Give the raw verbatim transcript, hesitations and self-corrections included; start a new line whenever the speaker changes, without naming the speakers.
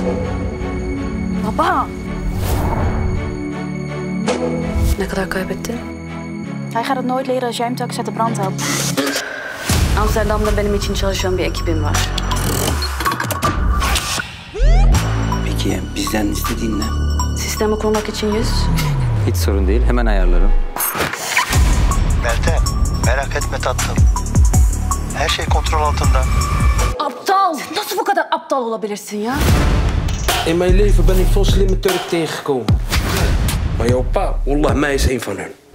Baba!
Ne kadar kaybettin?
Hij gaat het nooit leren als jij hem telkens uit de brand helpt.
Amsterdam'da benim için çalışan bir ekibim var.
Peki bizden istediğin ne?
Sistemi kurmak için yüz.
Hiç sorun değil, hemen ayarlarım.
Meltem, merak etme tatlım. Her şey kontrol altında.
Aptal! Nasıl bu kadar aptal olabilirsin ya?
In mijn leven ben ik veel slimme Turk tegengekomen. Maar jouw pa, wallah, mij is één van hen.